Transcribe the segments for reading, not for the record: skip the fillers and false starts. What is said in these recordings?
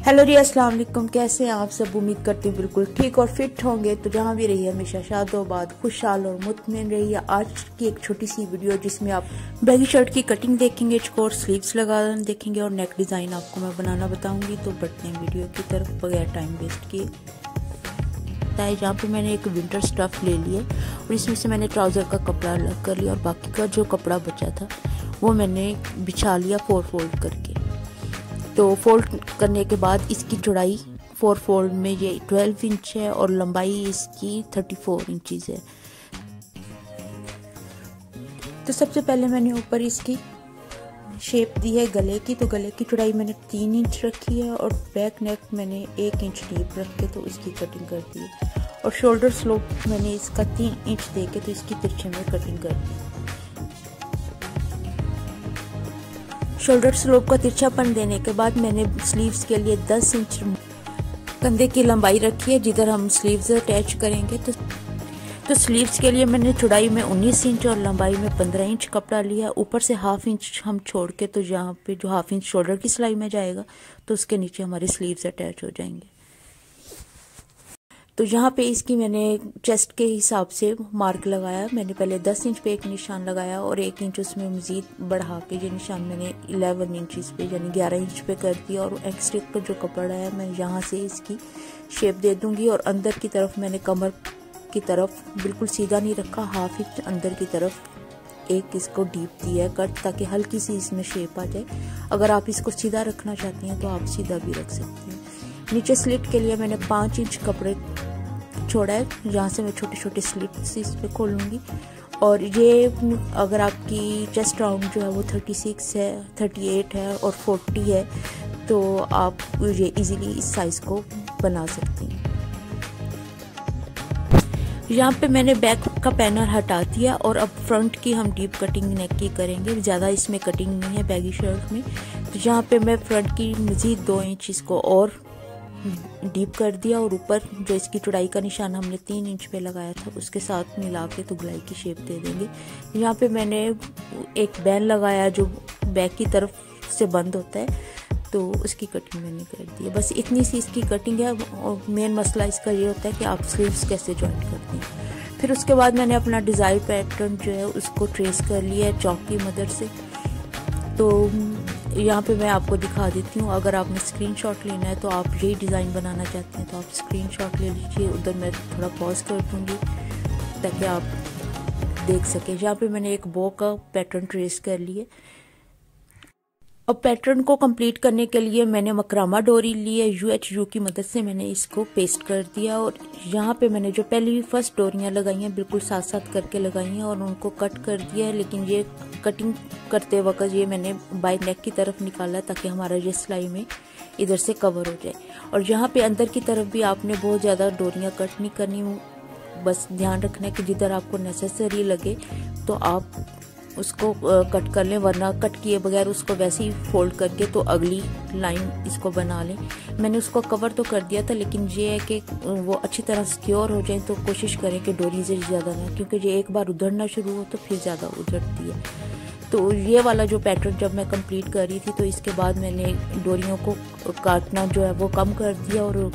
Hello जी, अस्सलाम वालेकुम। कैसे हैं आप सब? उम्मीद करती हूँ बिल्कुल ठीक और फिट होंगे। तो जहाँ भी रहिए हमेशा शादोबाद, खुशहाल और मुतमईन रहिए। आज की एक छोटी सी वीडियो जिसमें आप बैगी शर्ट की कटिंग देखेंगे, चकोर स्लीव्स लगाना देखेंगे और नेक डिज़ाइन आपको मैं बनाना बताऊंगी। तो बढ़ते हैं वीडियो की तरफ बगैर टाइम वेस्ट किए। जहाँ पे मैंने एक विंटर स्टफ ले लिया और इसमें से मैंने ट्राउज़र का कपड़ा अलग कर लिया और बाकी का जो कपड़ा बचा था वो मैंने बिछा लिया 4 फोल्ड करके। तो फोल्ड करने के बाद इसकी चौड़ाई 4 फोल्ड में ये 12 इंच है और लंबाई इसकी 34 इंचज़ है। तो सबसे पहले मैंने ऊपर इसकी शेप दी है गले की। तो गले की चौड़ाई मैंने 3 इंच रखी है और बैक नेक मैंने 1 इंच डीप रख के तो इसकी कटिंग कर दी है। और शोल्डर स्लोप मैंने इसका 3 इंच दे के तो इसकी तिरछे में कटिंग कर दी। शोल्डर स्लोप का तिरछापन देने के बाद मैंने स्लीव्स के लिए 10 इंच कंधे की लंबाई रखी है जिधर हम स्लीव्स अटैच करेंगे। तो स्लीव्स के लिए मैंने चौड़ाई में 19 इंच और लंबाई में 15 इंच कपड़ा लिया। ऊपर से ½ इंच हम छोड़ के तो यहाँ पे जो ½ इंच शोल्डर की सिलाई में जाएगा तो उसके नीचे हमारे स्लीव्स अटैच हो जाएंगे। तो यहाँ पे इसकी मैंने चेस्ट के हिसाब से मार्क लगाया। मैंने पहले 10 इंच पे एक निशान लगाया और 1 इंच उसमें मज़ीद बढ़ा के ये निशान मैंने 11 इंच पे यानी 11 इंच पे कर दिया। और एक्स्ट्रा का जो कपड़ा है मैं यहाँ से इसकी शेप दे दूँगी। और अंदर की तरफ मैंने कमर की तरफ बिल्कुल सीधा नहीं रखा, ½ इंच अंदर की तरफ एक इसको डीप दिया है कट, ताकि हल्की सी इसमें शेप आ जाए। अगर आप इसको सीधा रखना चाहती हैं तो आप सीधा भी रख सकती हैं। नीचे स्लिट के लिए मैंने 5 इंच कपड़े छोड़ा है, जहाँ से मैं छोटे छोटे स्लिट्स इस पे खोलूँगी। और ये अगर आपकी चेस्ट राउंड जो है वो 36 है, 38 है और 40 है तो आप ये इजीली इस साइज़ को बना सकती हैं। यहाँ पे मैंने बैक का पैनल हटा दिया और अब फ्रंट की हम डीप कटिंग नेक की करेंगे। ज़्यादा इसमें कटिंग नहीं है बैगी शर्ट में। तो यहाँ पे मैं फ्रंट की मज़ीद 2 इंच इसको और डीप कर दिया और ऊपर जो इसकी चौड़ाई का निशान हमने 3 इंच पे लगाया था उसके साथ मिला के तो गुलाई की शेप दे देंगे। यहाँ पे मैंने एक बैन लगाया जो बैक की तरफ से बंद होता है, तो उसकी कटिंग मैंने कर दी है। बस इतनी सी इसकी कटिंग है और मेन मसला इसका ये होता है कि आप स्लीव्स कैसे जॉइंट करते हैं। फिर उसके बाद मैंने अपना डिज़ाइन पैटर्न जो है उसको ट्रेस कर लिया है चौक की मदद से। तो यहाँ पे मैं आपको दिखा देती हूँ। अगर आपने स्क्रीनशॉट लेना है तो आप यही डिज़ाइन बनाना चाहते हैं तो आप स्क्रीनशॉट ले लीजिए। उधर मैं थोड़ा पॉज कर दूँगी ताकि आप देख सकें। यहाँ पे मैंने एक बो का पैटर्न ट्रेस कर लिए। अब पैटर्न को कंप्लीट करने के लिए मैंने मकरामा डोरी ली है, UHU की मदद से मैंने इसको पेस्ट कर दिया। और यहाँ पे मैंने जो पहली फर्स्ट डोरियाँ लगाई हैं बिल्कुल साथ साथ करके लगाई हैं और उनको कट कर दिया है। लेकिन ये कटिंग करते वक्त ये मैंने बाई नेक की तरफ निकाला ताकि हमारा ये सिलाई में इधर से कवर हो जाए। और यहाँ पे अंदर की तरफ भी आपने बहुत ज़्यादा डोरियाँ कट नहीं करनी, बस ध्यान रखना है कि जिधर आपको नेसेसरी लगे तो आप उसको कट कर लें, वरना कट किए बगैर उसको वैसे ही फोल्ड करके तो अगली लाइन इसको बना लें। मैंने उसको कवर तो कर दिया था लेकिन ये है कि वो अच्छी तरह सिक्योर हो जाए तो कोशिश करें कि डोरी से ज़्यादा ना, क्योंकि ये एक बार उधरना शुरू हो तो फिर ज़्यादा उधरती है। तो ये वाला जो पैटर्न जब मैं कंप्लीट कर रही थी तो इसके बाद मैंने डोरियों को काटना जो है वो कम कर दिया और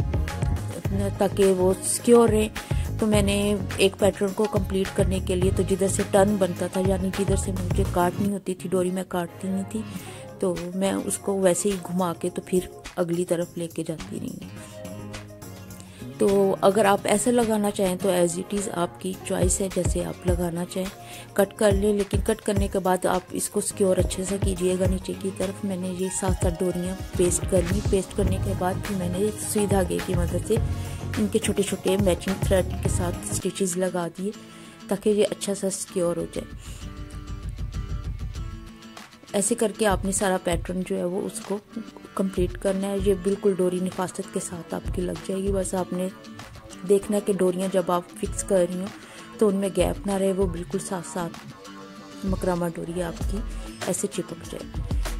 ताकि वो सिक्योर रहे। तो मैंने एक पैटर्न को कंप्लीट करने के लिए तो जिधर से टर्न बनता था यानी जिधर से मुझे काटनी होती थी डोरी में काटती नहीं थी, तो मैं उसको वैसे ही घुमा के तो फिर अगली तरफ लेके जाती रही। तो अगर आप ऐसा लगाना चाहें तो एज इट इज़ आपकी चॉइस है, जैसे आप लगाना चाहें कट कर लें। लेकिन कट करने के बाद आप इसको सिक्योर अच्छे से कीजिएगा नीचे की तरफ। मैंने ये 7 डोरियाँ पेस्ट कर ली। पेस्ट करने के बाद फिर मैंने सुई धागे की मदद से इनके छोटे छोटे मैचिंग थ्रेड के साथ स्टिचेस लगा दिए ताकि ये अच्छा सा सिक्योर हो जाए। ऐसे करके आपने सारा पैटर्न जो है वो उसको कंप्लीट करना है। ये बिल्कुल डोरी हिफाजत के साथ आपकी लग जाएगी। बस आपने देखना है कि डोरियाँ जब आप फिक्स कर रही हो तो उनमें गैप ना रहे, वो बिल्कुल साथ साथ मकरामा डोरी आपकी ऐसे चिपक जाए।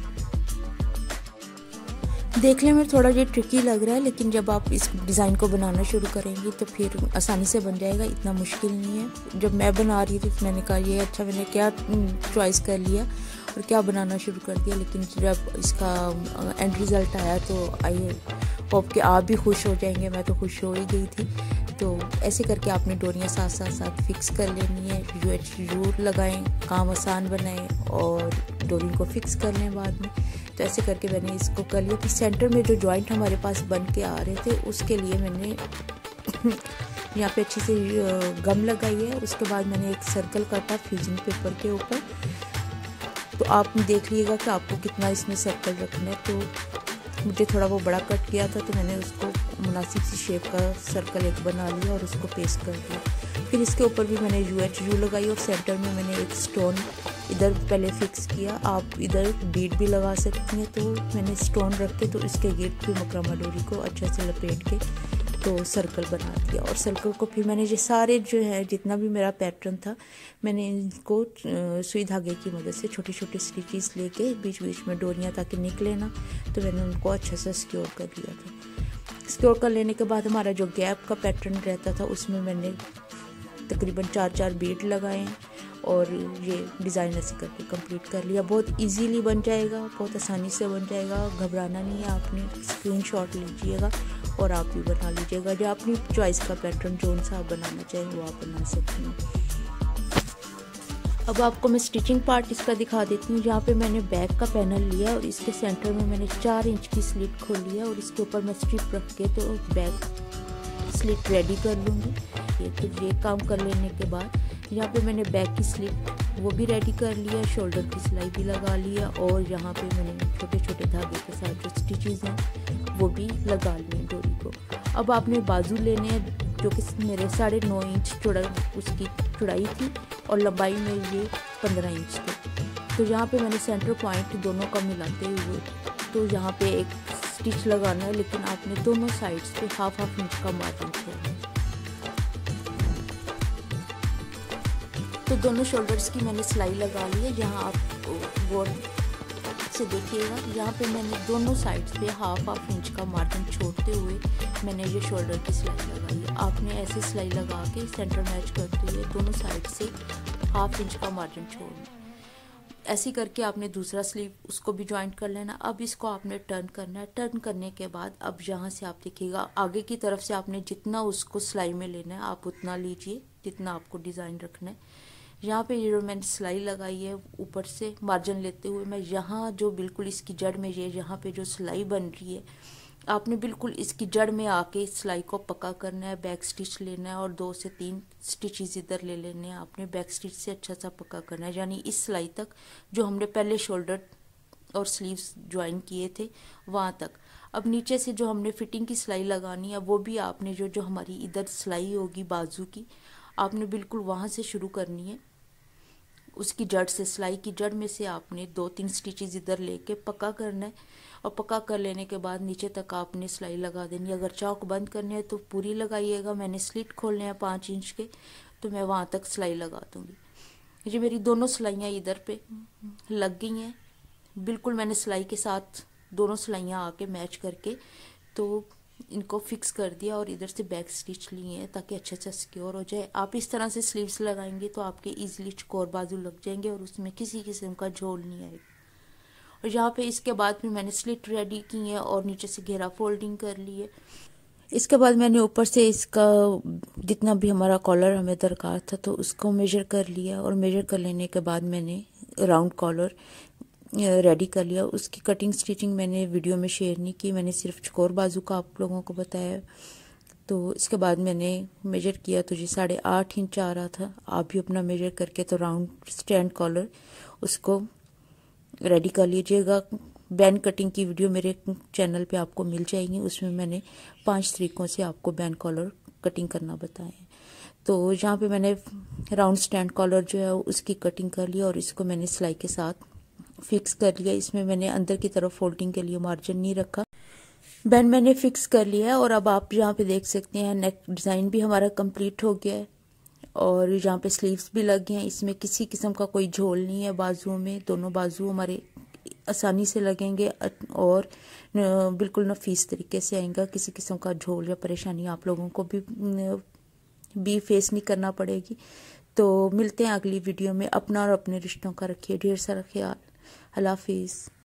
देखने में थोड़ा ये ट्रिकी लग रहा है लेकिन जब आप इस डिज़ाइन को बनाना शुरू करेंगी तो फिर आसानी से बन जाएगा, इतना मुश्किल नहीं है। जब मैं बना रही थी तो मैंने कहा ये अच्छा मैंने क्या चॉइस कर लिया और क्या बनाना शुरू कर दिया। लेकिन जब इसका एंड रिज़ल्ट आया तो आई होप कि आप भी खुश हो जाएंगे, मैं तो खुश हो ही गई थी। तो ऐसे करके आपने डोरियाँ साथ फिक्स कर लेनी है, जरूर लगाएं, काम आसान बनाएं और डोरी को फिक्स कर लें बाद में। तो ऐसे करके मैंने इसको कर लिया। फिर सेंटर में जो जॉइंट हमारे पास बन के आ रहे थे उसके लिए मैंने यहाँ पे अच्छी से गम लगाई है। उसके बाद मैंने एक सर्कल काटा फ्यूजिंग पेपर के ऊपर। तो आप देख लीजिएगा कि आपको कितना इसमें सर्कल रखना है। तो मुझे थोड़ा वो बड़ा कट किया था, तो मैंने उसको मुनासिब सी शेप का सर्कल एक बना लिया और उसको पेस्ट कर दिया। फिर इसके ऊपर भी मैंने UHU लगाई और सेंटर में मैंने एक स्टोन इधर पहले फिक्स किया। आप इधर बीड भी लगा सकती हैं। तो मैंने स्टोन रख के तो इसके गिर्द भी मकरमा डोरी को अच्छे से लपेट के तो सर्कल बना दिया। और सर्कल को फिर मैंने ये सारे जो है जितना भी मेरा पैटर्न था मैंने इनको सुई धागे की मदद से छोटे छोटे स्टिचेस लेके बीच बीच में डोरियाँ ताकि निकले ना, तो मैंने उनको अच्छा से सिक्योर कर लिया था। सिक्योर कर लेने के बाद हमारा जो गैप का पैटर्न रहता था उसमें मैंने तकरीबन 4 बीड लगाए और ये डिज़ाइन ऐसे करके कंप्लीट कर लिया। बहुत इजीली बन जाएगा, बहुत आसानी से बन जाएगा, घबराना नहीं है। आपने स्क्रीनशॉट लीजिएगा और आप भी बना लीजिएगा। जो अपनी चॉइस का पैटर्न जो सा आप बनाना चाहें वो आप बना सकते हैं। अब आपको मैं स्टिचिंग पार्ट इसका दिखा देती हूँ। जहाँ पे मैंने बैक का पैनल लिया और इसके सेंटर में मैंने 4 इंच की स्लिट खोली है और इसके ऊपर मैं स्ट्रिप रख के तो बैक स्लिट रेडी कर लूँगी। ये काम कर लेने के बाद यहाँ पे मैंने बैक की स्लिट वो भी रेडी कर लिया, शोल्डर की सिलाई भी लगा लिया और यहाँ पे मैंने छोटे छोटे धागे के साथ जो स्टिचेस हैं वो भी लगा लिए डोरी को। अब आपने बाजू लेने हैं जो कि मेरे 9.5 इंच उसकी चौड़ाई थी और लंबाई में ये 15 इंच थी। तो यहाँ पे मैंने सेंटर पॉइंट दोनों का मिलाते हुए तो यहाँ पे एक स्टिच लगाना है, लेकिन आपने दोनों साइड्स पे हाफ इंच का मार्जिन छोड़ना है। तो दोनों शोल्डर्स की मैंने सिलाई लगा ली है। यहाँ आप गौर से देखिएगा, यहाँ पे मैंने दोनों साइड्स पे हाफ इंच का मार्जिन छोड़ते हुए मैंने ये शोल्डर की सिलाई लगाई है। आपने ऐसे सिलाई लगा के सेंटर मैच करते हुए दोनों साइड से हाफ इंच का मार्जिन छोड़ना। ऐसे करके आपने दूसरा स्लीव उसको भी जॉइंट कर लेना। अब इसको आपने टर्न करना है। टर्न करने के बाद अब यहाँ से आप देखिएगा आगे की तरफ से आपने जितना उसको सिलाई में लेना है आप उतना लीजिए जितना आपको डिज़ाइन रखना है। यहाँ पे ये जो मैंने सिलाई लगाई है ऊपर से मार्जिन लेते हुए मैं यहाँ जो बिल्कुल इसकी जड़ में ये यहाँ पे जो सिलाई बन रही है आपने बिल्कुल इसकी जड़ में आके इस सिलाई को पक्का करना है। बैक स्टिच लेना है और 2 से 3 स्टिचेस इधर ले लेने हैं। आपने बैक स्टिच से अच्छा सा पक्का करना है, यानी इस सिलाई तक जो हमने पहले शोल्डर और स्लीव्स ज्वाइन किए थे वहाँ तक। अब नीचे से जो हमने फिटिंग की सिलाई लगानी है वो भी आपने जो हमारी इधर सिलाई होगी बाजू की आपने बिल्कुल वहाँ से शुरू करनी है। उसकी जड़ से सिलाई की जड़ में से आपने 2-3 स्टिचेस इधर लेके पक्का करना है और पक्का कर लेने के बाद नीचे तक आपने सिलाई लगा देनी है। अगर चौक बंद करनी है तो पूरी लगाइएगा। मैंने स्लिट खोलने हैं 5 इंच के तो मैं वहाँ तक सिलाई लगा दूँगी। ये मेरी दोनों सिलाइयाँ इधर पे लग गई हैं बिल्कुल। मैंने सिलाई के साथ दोनों सिलाइयाँ आके मैच करके तो इनको फिक्स कर दिया और इधर से बैक स्टिच लिए हैं ताकि अच्छे से सिक्योर हो जाए। आप इस तरह से स्लीव्स लगाएंगे तो आपके इजीली चकोर बाजू लग जाएंगे और उसमें किसी किस्म का झोल नहीं आएगा। और यहाँ पे इसके बाद फिर मैंने स्लिट रेडी की है और नीचे से घेरा फोल्डिंग कर ली है। इसके बाद मैंने ऊपर से इसका जितना भी हमारा कॉलर हमें दरकार था तो उसको मेजर कर लिया और मेजर कर लेने के बाद मैंने राउंड कॉलर रेडी कर लिया। उसकी कटिंग स्टिचिंग मैंने वीडियो में शेयर नहीं की, मैंने सिर्फ चकोर बाजू का आप लोगों को बताया। तो इसके बाद मैंने मेजर किया तो जी 8.5 इंच आ रहा था। आप भी अपना मेजर करके तो राउंड स्टैंड कॉलर उसको रेडी कर लीजिएगा। बैंड कटिंग की वीडियो मेरे चैनल पे आपको मिल जाएगी, उसमें मैंने 5 तरीकों से आपको बैंड कॉलर कटिंग करना बताया है। तो यहाँ पे मैंने राउंड स्टैंड कॉलर जो है उसकी कटिंग कर लिया और इसको मैंने सिलाई के साथ फिक्स कर लिया। इसमें मैंने अंदर की तरफ फोल्डिंग के लिए मार्जिन नहीं रखा। बैंड मैंने फिक्स कर लिया है और अब आप यहाँ पे देख सकते हैं नेक डिज़ाइन भी हमारा कंप्लीट हो गया है और यहाँ पे स्लीव्स भी लग गए हैं। इसमें किसी किस्म का कोई झोल नहीं है बाजुओं में। दोनों बाजू हमारे आसानी से लगेंगे और बिल्कुल नफीस तरीके से आएंगे। किसी किस्म का झोल या परेशानी आप लोगों को भी फेस नहीं करना पड़ेगी। तो मिलते हैं अगली वीडियो में। अपना और अपने रिश्तों का रखिए ढेर सारा ख्याल। अल्लाह हाफिज़।